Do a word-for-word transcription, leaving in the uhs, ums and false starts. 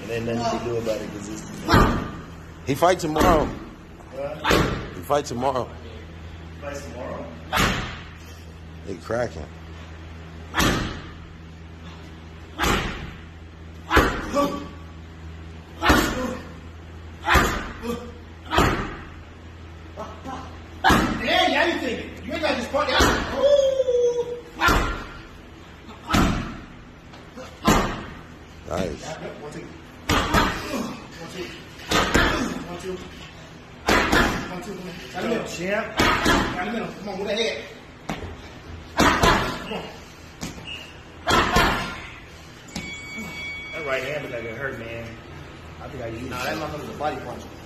ain't nothing you can do about it because it's. He fight tomorrow. What? He fight tomorrow. He fights tomorrow? They cracking. Yeah, yeah, you think you ain't got this party out. Ooh. Nice. One, two. One, two. One, two. One, two. Got a middle. Champ. Got a middle. Come on, with the head. Come on. That right hand look like it hurt, man. I think I used Nah, that motherfucker's a body punch.